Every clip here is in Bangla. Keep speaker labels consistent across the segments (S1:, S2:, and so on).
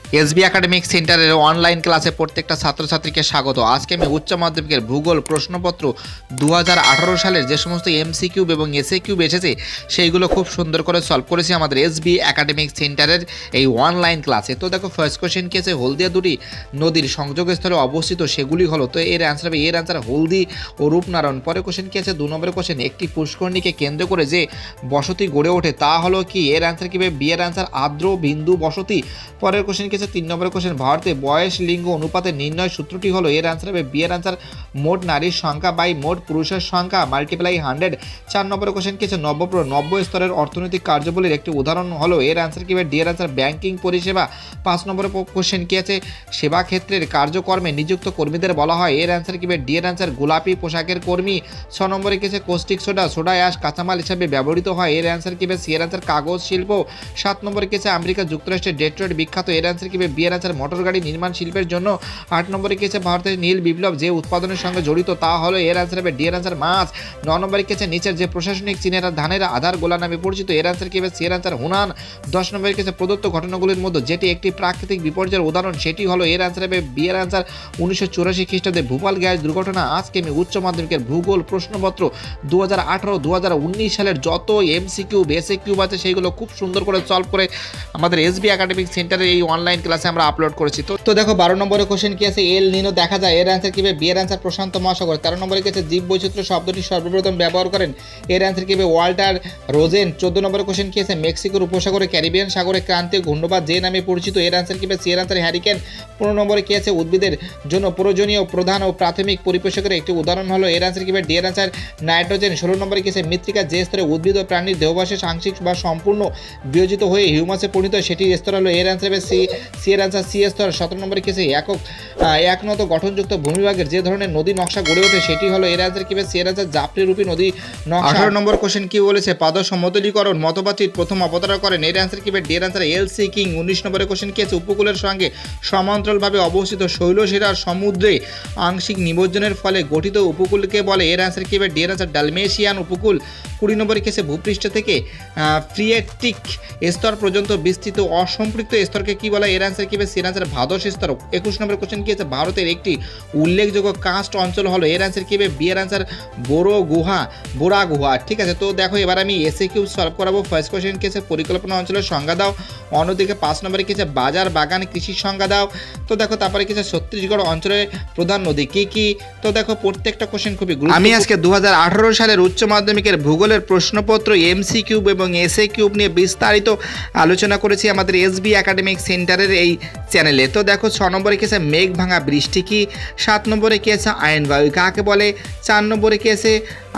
S1: এসবি একাডেমিক সেন্টারের অনলাইন ক্লাসে প্রত্যেকটা ছাত্রছাত্রীকে স্বাগত। আজকে আমি উচ্চ মাধ্যমিকের ভূগোল প্রশ্নপত্র 2018 সালের যে সমস্ত এমসি কিউব এবং এসএ কিউব এসেছে সেইগুলো খুব সুন্দর করে সলভ করেছি আমাদের এসবি একাডেমিক সেন্টারের এই অনলাইন ক্লাসে। তো দেখো ফার্স্ট কোশ্চেন কি আছে, হলদিয়া দুটি নদীর সংযোগস্থলে অবস্থিত সেগুলি হলো, তো এর অ্যান্সার হবে এর অ্যান্সার হলদি ও রূপনারায়ণ। পরে কোশ্চেন কি আছে, 2 নম্বরের কোশ্চেন, একটি পুষ্করণীকে কেন্দ্র করে যে বসতি গড়ে ওঠে তা হলো কি, এর অ্যান্সার কি হবে বি এর অ্যান্সার আর্দ্র বিন্দু বসতি। পরের কোশ্চেন কি আছে, 3 নম্বরের কোশ্চেন, ভারতে বয়স লিঙ্গ অনুপাতের নির্ণয় সূত্রটি হলো, এর অ্যান্সার হবে বি এর অ্যান্সার মোট নারীর সংখ্যা বাই মোট পুরুষের সংখ্যা মাল্টিপ্লাই 100। 4 নম্বরের কোশ্চেন কি আছে, নব্য স্তরের অর্থনৈতিক কার্যবলীর একটি উদাহরণ হলো, এর অ্যান্সার কি হবে ডি এর অ্যান্সার ব্যাংকিং পরিষেবা। 5 নম্বরের কোশ্চেন কি আছে, সেবা ক্ষেত্রের কার্যকর্মে নিযুক্ত কর্মীদের বলা হয়, এর অ্যান্সার কি হবে ডি এর অ্যান্সার গোলাপি পোশাকের কর্মী। 6 নম্বরে কি আছে, কস্টিক সোডা অ্যাশ কাঁচামাল হিসাবে ব্যবহৃত হয়, এর অ্যান্সার কি হবে সি এর অ্যান্সার কাগজ শিল্প। 7 নম্বরে কি আছে, আমেরিকা যুক্তরাষ্ট্রের ডেট্রয়েট বিখ্যাত, এর অ্যান্সার কি হবে বি এর অ্যান্সার মোটর গাড়ি নির্মাণ শিল্পের জন্য। 8 নম্বরে কি আছে, ভারতের নীল বিপ্লব যে উৎপাদনের সঙ্গে জড়িত তা হলো, এর অ্যান্সার হবে ডি এর অ্যান্সার মাছ। 9 নম্বরে কি আছে, নিচের যে প্রশাসনিক চিহ্নের ধানের আধার গোলা নামে পরিচিত, এর অ্যান্সার কি হবে সি এর অ্যান্সার হুনান। 10 নম্বরে কি আছে, প্রদত্ত ঘটনাগুলির মধ্যে যেটি একটি প্রাকৃতিক বিপর্যয়ের উদাহরণ সেটি হলো, এর অ্যান্সার হবে বি এর অ্যান্সার 1984 খ্রিস্টাব্দে ভোপাল গ্যাস দুর্ঘটনা। আজকে আমি উচ্চ মাধ্যমিকের ভূগোল প্রশ্নপত্র 2018-2019 সালের যত এমসিকিউ এসএ কিউব আছে সেইগুলো খুব সুন্দর করে সলভ করে আমাদের এসবি একাডেমিক সেন্টারের এই অনলাইন ক্লাসে আমরা আপলোড করেছি। তো দেখো 12 নম্বরের কোশ্চেন কি আছে, এল নিনো দেখা যায়, এর অ্যান্সার কি হবে বি এর অ্যান্সার প্রশান্ত মহাসাগর। 13 নম্বরে কি আছে, জীব বৈচিত্র্য শব্দটি সর্বপ্রথম ব্যবহার করেন, এর অ্যান্সার কি হবে ওয়াল্টার রোজেন। 14 নম্বরের কোশ্চেন কি আছে, মেক্সিকোর উপসাগরে ক্যারিবিয়ান সাগরে ক্রান্তীয় ঘূর্ণিঝড় যে নামে পরিচিত, এর অ্যান্সার কি হবে সি এর অ্যান্সার হ্যারিকেন। 15 নম্বরে কি আছে, উদ্ভিদের জন্য প্রয়োজনীয় প্রধান ও প্রাথমিক পরিপোষকের একটি উদাহরণ হলো, এর অ্যান্সার কি হবে ডি এর অ্যান্সার নাইট্রোজেন। 16 নম্বরে কি আছে, মৃত্তিকা যে স্তরে উদ্ভিদ ও প্রাণীর দেহবাসের আংশিক বা সম্পূর্ণ বিয়োজিত হয়ে হিউমাসে পরিণত হয় সেটি স্তর হলো, এর অ্যান্সার হবে সি এর অ্যান্সার সি স্তর। 17 নম্বরে কি আছে, একনত গঠনযুক্ত ভূমিভাগের যে ধরনের নদী নকশা গড়ে ওঠে সেটি হলো, এর অ্যান্সার কি হবে সি এর অ্যান্সার জাফরিরূপী নদী নকশা। 18 নম্বর কোশ্চেন কি বলেছে, পাদ সমতলীকরণ মতবাদটির প্রথম অবতারণা করেন, এর অ্যান্সার কি হবে ডি এর অ্যান্সার এলসি কিং। 19 নম্বরের কোশ্চেন কি আছে, উপকূলের সঙ্গে সমান্তরালভাবে অবস্থিত শৈলশিরার সমুদ্রে আংশিক নিমজ্জনের ফলে গঠিত উপকূলকে বলে, এর অ্যান্সার কি হবে ডি এর অ্যান্সার ডালমেশিয়ান উপকূল। 20 নম্বরে কি আছে, ভূপৃষ্ঠ থেকে ফ্রিয়েটিক স্তর পর্যন্ত বিস্তৃত অসম্পৃক্ত স্তরকে কি বলে, এর অ্যান্সার কি হবে সি এর অ্যান্সার ভাদস স্তর। 21 নম্বর কোশ্চেন কি আছে, ভারতের একটি উল্লেখযোগ্য কাস্ট অঞ্চল হলো, এর অ্যান্সার কি হবে বি এর অ্যান্সার বোরা গুহা। ঠিক আছে, তো দেখো এবার আমি এসএ কিউব সলভ করাবো। ফার্স্ট কোশ্চেন কি আছে, পরিকল্পনা অঞ্চলের সংজ্ঞা দাও। অন্যদিকে 5 নম্বরে কি আছে, বাজার বাগান কৃষির সংজ্ঞা দাও। তো দেখো তারপরে কি আছে, ছত্তিশগড় অঞ্চলের প্রধান নদী কি কি। তো দেখো প্রত্যেকটা কোশ্চেন খুবই গুরুত্বপূর্ণ। আমি আজকে 2018 সালের উচ্চ মাধ্যমিকের ভূগোলের প্রশ্নপত্র এমসি কিউব এবং এসএ কিউব নিয়ে বিস্তারিত আলোচনা করেছি আমাদের এসবি একাডেমিক সেন্টারের এই চ্যানেলে। তো দেখো 6 নম্বরে কি আছে, মেঘ ভাঙা বৃষ্টি কি। 7 নম্বরে কি আছে, আয়ন বায়ু কাকে বলে। 4 নম্বরে কি আছে,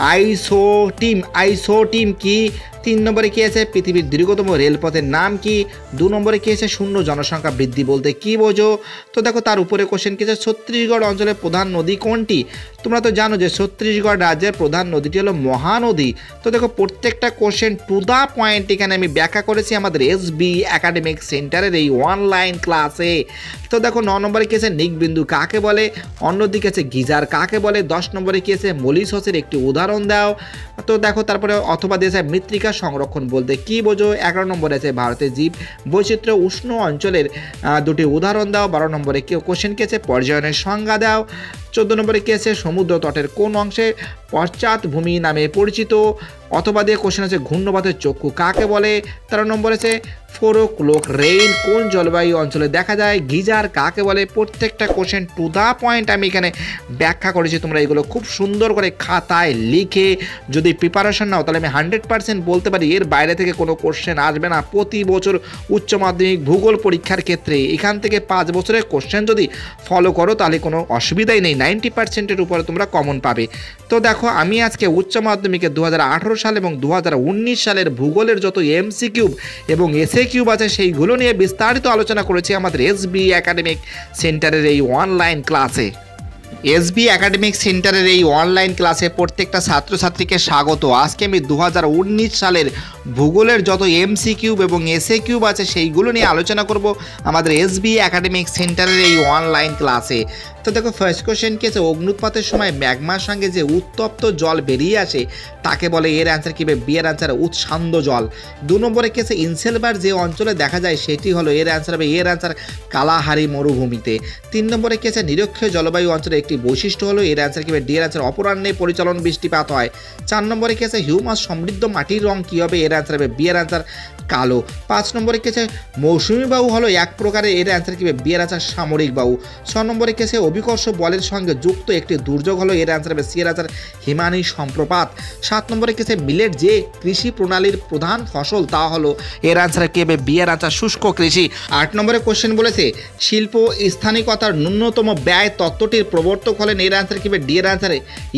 S1: আইসোটিম কি। 3 নম্বরে কি আছে, পৃথিবীর দীর্ঘতম রেলপথের নাম কি। 2 নম্বরে কি আছে, শূন্য জনসংখ্যা বৃদ্ধি বলতে কি বোঝো। তো দেখো তার উপরে কোশ্চেন কি আছে, ছত্তিশগড় অঞ্চলের প্রধান নদী কোনটি। তোমরা তো জানো যে ছত্তিশগড় রাজ্যের প্রধান নদীটি হলো মহানদী। তো দেখো প্রত্যেকটা কোশ্চেন টু দ্য পয়েন্ট এখানে আমি ব্যাখ্যা করেছি আমাদের এসবি একাডেমিক সেন্টারের এই অনলাইন ক্লাসে। তো দেখো 9 নম্বরে কি আছে, নিকবিন্দু কাকে বলে। অন্যদিকে আছে গিজার কাকে বলে। 10 নম্বরে কি আছে, মলিসসের একটি উদাহরণ দাও। তো দেখো তারপরে অথবা দিয়েছে মৃত্তিকা সংরক্ষণ বলতে কি বোঝো। 11 নম্বরে আছে ভারতের জীব বৈচিত্র্য উষ্ণ অঞ্চলের দুটি উদাহরণ দাও। 12 নম্বরে কোশ্চেন কি আছে, পর্যায়নের সংজ্ঞা দাও। 14 নম্বরে কি আছে, সমুদ্র তটের কোন অংশে পশ্চাৎভূমি নামে পরিচিত। অথবা দিয়ে কোশ্চেন আছে, ঘূর্ণবাতের চক্ষু কাকে বলে। 13 নম্বরে আছে, ফোরোক্লোক রেইন কোন জলবায়ু অঞ্চলে দেখা যায়। গিজার কাকে বলে। প্রত্যেকটা কোশ্চেন টু দ্য পয়েন্ট আমি এখানে ব্যাখ্যা করেছি। তোমরা এগুলো খুব সুন্দর করে খাতায় লিখে যদি প্রিপারেশন নাও তাহলে আমি 100% বলতে পারি এর বাইরে থেকে কোনো কোশ্চেন আসবে না। প্রতি বছর উচ্চ মাধ্যমিক ভূগোল পরীক্ষার ক্ষেত্রে এখান থেকে 5 বছরের কোশ্চেন যদি ফলো করো তাহলে কোনো অসুবিধাই নেই, 90%-এর উপরে তোমরা কমন পাবে। তো দেখো আমি আজকে উচ্চ মাধ্যমিকে 2018 সাল এবং 2019 সালের ভূগোলের যত এমসি কিউব এবং এসএ কিউব আছে সেইগুলো নিয়ে বিস্তারিত আলোচনা করেছি আমাদের এসবি একাডেমিক সেন্টারের এই অনলাইন ক্লাসে। এসবি একাডেমিক সেন্টারের এই অনলাইন ক্লাসে প্রত্যেকটা ছাত্রছাত্রীকে স্বাগত। আজকে আমি 2019 সালের ভূগোলের যত এমসি কিউব এবং এসএ কিউব আছে সেইগুলো নিয়ে আলোচনা করব আমাদের এসবি একাডেমিক সেন্টারের এই অনলাইন ক্লাসে। তো দেখো ফার্স্ট কোশ্চেন কি আছে, অগ্নুৎপাতের সময় ম্যাগমার সঙ্গে যে উত্তপ্ত জল বেরিয়ে আসে তাকে বলে, এর অ্যান্সার কি হবে, বি এর অ্যান্সার উৎসান্দ জল। 2 নম্বরে কি আছে, ইনসেলবার যে অঞ্চলে দেখা যায় সেটি হলো, এর অ্যান্সার হবে, এর অ্যান্সার কালাহারি মরুভূমিতে। 3 নম্বরে কি আছে, নিরক্ষীয় জলবায়ু অঞ্চলের একটি বৈশিষ্ট্য হলো, এর অ্যান্সার কি হবে, ডি এর অ্যান্সার অপরাহ্নে পরিচালন বৃষ্টিপাত হয়। 4 নম্বরে কি আছে, হিউমাস সমৃদ্ধ মাটির রং কি হবে, এর অ্যান্সার হবে, বি এর অ্যান্সার কালো। 5 নম্বরে কি আছে, মৌসুমী বায়ু হলো এক প্রকারের, এর অ্যান্সার কি হবে, বি এর অ্যান্সার সামরিক বায়ু। 6 নম্বরে কি আছে, অভিকর্ষ বলের সঙ্গে যুক্ত একটি দুর্যোগ হলো, এর অ্যান্সার হবে, সি এর অ্যান্সার হিমানি সম্প্রপাত। 7 নম্বরে কি আছে, মিলেট যে কৃষি প্রণালীর প্রধান ফসল তা হলো, এর অ্যান্সার কি হবে, বি এর অ্যান্সার শুষ্ক কৃষি। 8 নম্বরে কোশ্চেন বলেছে, শিল্প স্থানিকতার ন্যূনতম ব্যয় তত্ত্বটির প্রবর্তক হলেন, এর অ্যান্সার কি হবে, ডি এর অ্যান্সার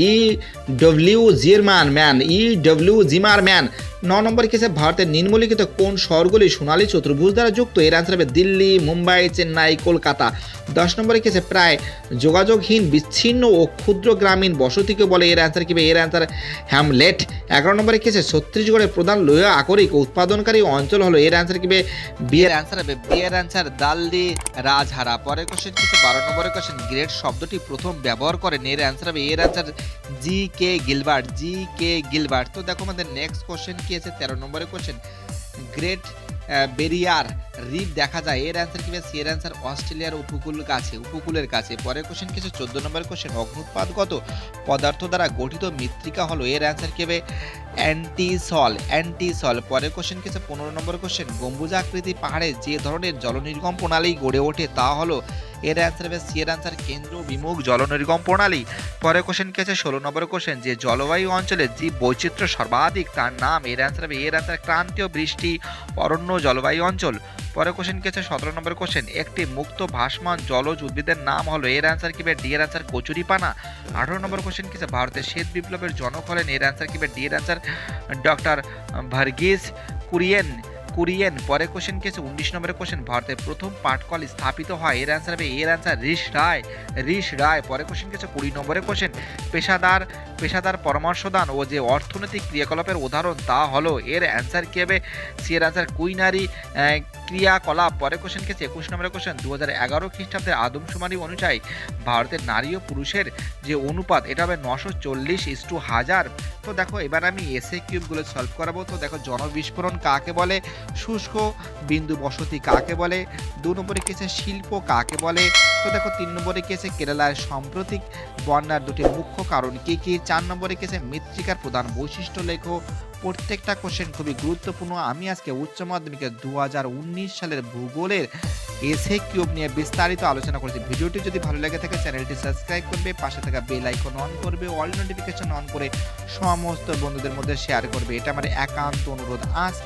S1: ডব্লিউ জিমারম্যান। 9 নম্বরে কি আছে, ভারতের নিম্নলিখিত কোন শহরগুলি সোনালী চতুর্ভুজ দ্বারা যুক্ত, এর অ্যান্সার হবে দিল্লি, মুম্বাই, চেন্নাই, কলকাতা। 10 নম্বরে কি আছে, প্রায় যোগাযোগহীন বিচ্ছিন্ন ও ক্ষুদ্র গ্রামীণ বসতিকে বলে, এর অ্যান্সার কি হবে, এর অ্যান্সার হ্যামলেট। 11 নম্বরে কি আছে, ছত্তিশগড়ের প্রধান লৌহ আকরিক উৎপাদনকারী অঞ্চল হলো, এর অ্যান্সার কি হবে, বি এর অ্যান্সার হবে, বি এর অ্যান্সার দাল্লি রাজহারা। পরের কোশ্চেন কি আছে, 12 নম্বরের কোশ্চেন, গ্রেট শব্দটি প্রথম ব্যবহার করেন, এর অ্যান্সার হবে, এর অ্যান্সার জি কে গিলবার্ট। তো দেখো আমাদের নেক্সট কোশ্চেন কি আছে, 13 নম্বরের কোশ্চেন, গ্রেট বেরিয়ার রিফ দেখা যায়, এর অ্যান্সার কি হবে, সি এর অ্যান্সার অস্ট্রেলিয়ার উপকূলের কাছে। পরের কোশ্চেন কি আছে, 14 নম্বরের কোশ্চেন, অগ্নুৎপাতগত পদার্থ দ্বারা গঠিত মৃত্তিকা হলো, এর অ্যান্সার কি হবে, অ্যান্টিসল। পরের কোশ্চেন কি আছে, 15 নম্বর কোশ্চেন, গম্বুজাকৃতি পাহাড়ে যে ধরনের জলনির্গম প্রণালী গড়ে ওঠে তা হলো, এর অ্যান্সার হবে, সি এর অ্যান্সার কেন্দ্র বিমুখ জলনির্গম প্রণালী। পরের কোশ্চেন কি আছে, 16 নম্বর কোশ্চেন, যে জলবায়ু অঞ্চলে যে বৈচিত্র্য সর্বাধিক তার নাম, এর অ্যান্সার হবে, এর অ্যান্সার ক্রান্তীয় বৃষ্টি অরণ্য জলবায়ু অঞ্চল। পরের কোশ্চেন কি আছে, 17 নম্বর কোশ্চেন, একটি মুক্ত ভাসমান জলজ উদ্ভিদের নাম হলো, এর অ্যান্সার কি হবে, ডি এর অ্যান্সার কচুরিপানা। 18 নম্বর কোশ্চেন কি আছে, ভারতের শ্বেত বিপ্লবের জনক হলেন, এর অ্যান্সার কি হবে, ডি এর অ্যান্সার ডক্টর ভার্গিস কুরিয়েন। পরের কোশ্চেন কি আছে, 19 নম্বরের কোশ্চেন, ভারতের প্রথম পাটকল স্থাপিত হয়, এর অ্যান্সার হবে, এর অ্যান্সার রিশ রায়। পরের কোশ্চেন কি আছে, 20 নম্বরের কোশ্চেন, পেশাদার পরামর্শদান ও যে অর্থনৈতিক ক্রিয়াকলাপের উদাহরণ তা হলো, এর অ্যান্সার কি হবে, সি এর অ্যান্সার কুইনারি ক্রিয়াকলাপ। পরের কোশ্চেন কি আছে, 21 নম্বরের কোশ্চেন, 2011 খ্রিস্টাব্দের আদমশুমারি অনুযায়ী ভারতের নারী ও পুরুষের যে অনুপাত, এটা হবে 940:1000। তো দেখো এবার আমি এসএ কিউবগুলো সলভ করাবো। তো দেখো, জনবিস্ফোরণ কাকে বলে, শুষ্ক বিন্দু বসতি কাকে বলে, 2 নম্বরে কি আছে, শিল্প কাকে বলে। তো দেখো 3 নম্বরে কি আছে, কেরালার সাম্প্রতিক বন্যার দুটি মুখ্য কারণ কি কি। 4 নম্বরে কি আছে, মৃত্তিকার প্রধান বৈশিষ্ট্য লেখো। প্রত্যেকটা কোশ্চেন খুবই গুরুত্বপূর্ণ। আমি আজকে উচ্চ মাধ্যমিকের 2019 সালের ভূগোলের এসএ কিউব নিয়ে বিস্তারিত আলোচনা করেছি। ভিডিওটি যদি ভালো লাগে থাকে চ্যানেলটি সাবস্ক্রাইব করবে, পাশে থাকা বেল আইকন অন করবে, অল নোটিফিকেশন অন করে সমস্ত বন্ধুদের মধ্যে শেয়ার করবে, এটা আমার একান্ত অনুরোধ।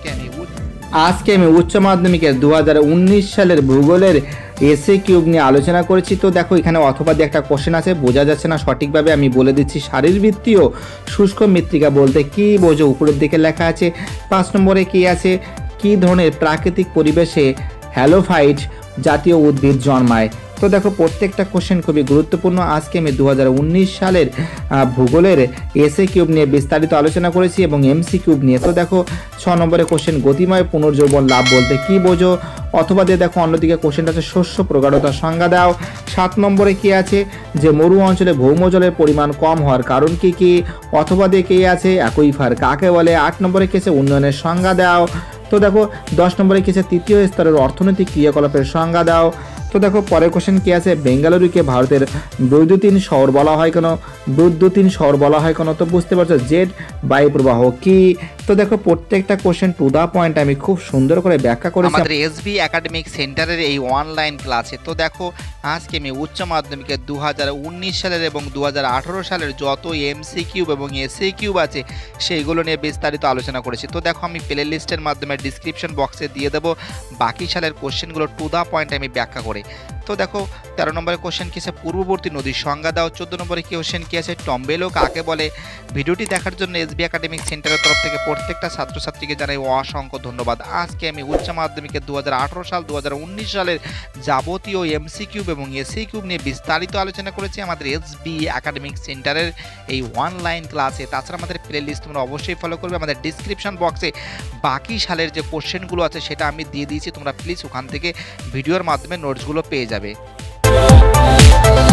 S1: আজকে আমি উচ্চ মাধ্যমিকের 2019 সালের ভূগোলের এসএ কিউব নিয়ে আলোচনা করেছি। তো দেখো এখানে অথবা দিয়ে একটা কোশ্চেন আছে, বোঝা যাচ্ছে না সঠিকভাবে, আমি বলে দিচ্ছি। শারীরবৃত্তীয় শুষ্ক মৃত্তিকা বলতে কি বোঝো, উপরের দিকে লেখা আছে। 5 নম্বরে কি আছে, কি ধরনের প্রাকৃতিক পরিবেশে হ্যালোফাইট জাতীয় উদ্ভিদ জন্মায়। তো দেখো প্রত্যেকটা কোশ্চেন খুবই গুরুত্বপূর্ণ। আজকে আমি 2019 সালের ভূগোলের এসএ কিউব নিয়ে বিস্তারিত আলোচনা করেছি এবং এমসি কিউব নিয়ে। তো দেখো 6 নম্বরে কোশ্চেন, গতিময় পুনর্যৌবন লাভ বলতে কি বোঝো, অথবা দিয়ে দেখো অন্যদিকে কোশ্চেনটা আছে, শস্য প্রগাঢ়তার সংজ্ঞা দাও। 7 নম্বরে কি আছে, যে মরু অঞ্চলে ভৌমজলের পরিমাণ কম হওয়ার কারণ কি কি, অথবা দিয়ে কি আছে, অ্যাকুইফার কাকে বলে। 8 নম্বরে কি আছে, উন্নয়নের সংজ্ঞা দাও। তো দেখো 10 নম্বরে কি আছে, তৃতীয় স্তরের অর্থনৈতিক ক্রিয়াকলাপের সংজ্ঞা দাও। তো দেখো পরের কোশ্চেন কি আছে, বেঙ্গালুরুকে ভারতের বৈদ্যুতিন শহর বলা হয় কেন। তো বুঝতে পারছো, জেট বায়ু প্রবাহ কি। তো দেখো প্রত্যেকটা কোশ্চেন টু দা পয়েন্ট আমি খুব সুন্দর করে ব্যাখ্যা করেছি আমাদের এসবি একাডেমিক সেন্টারের এই অনলাইন ক্লাসে। তো দেখো আজকে আমি উচ্চ মাধ্যমিকের 2019 সালের এবং 2018 সালের যত এমসি কিউব এবং এসএ কিউব আছে সেইগুলো নিয়ে বিস্তারিত আলোচনা করেছি। তো দেখো আমি প্লে লিস্টের মাধ্যমে ডিসক্রিপশন বক্সে দিয়ে দেবো বাকি সালের কোশ্চেনগুলো টু দা পয়েন্ট আমি ব্যাখ্যা করে। তো দেখো 13 নম্বরের কোশ্চেন কি আছে, পূর্ববর্তী নদীর সংজ্ঞা দাও। 14 নম্বরে কোশ্চেন কি আছে, টম্বেলো কাকে বলে। ভিডিওটি দেখার জন্য এসবি একাডেমিক সেন্টারের তরফ থেকে প্রত্যেকটা ছাত্রছাত্রীকে জানাই অসংখ্য ধন্যবাদ। আজকে আমি উচ্চ মাধ্যমিকের 2018 সাল 2019 সালের যাবতীয় এমসি কিউব এবং এসএ কিউব নিয়ে বিস্তারিত আলোচনা করেছি আমাদের এসবি একাডেমিক সেন্টারের এই অনলাইন ক্লাসে। তাছাড়া আমাদের প্লে লিস্ট তোমরা অবশ্যই ফলো করবে। আমাদের ডিসক্রিপশন বক্সে বাকি সালের যে কোশ্চেনগুলো আছে সেটা আমি দিয়ে দিয়েছি, তোমরা প্লিজ ওখান থেকে ভিডিওর মাধ্যমে নোটসগুলো পেয়ে যাবে।